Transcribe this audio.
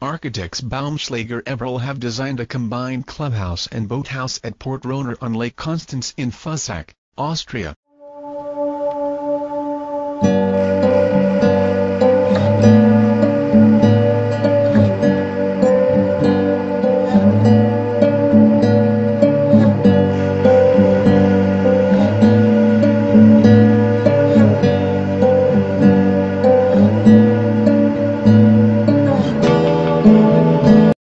Architects Baumschlager Eberle have designed a combined clubhouse and boathouse at Port Rohner on Lake Constance in Fussach, Austria.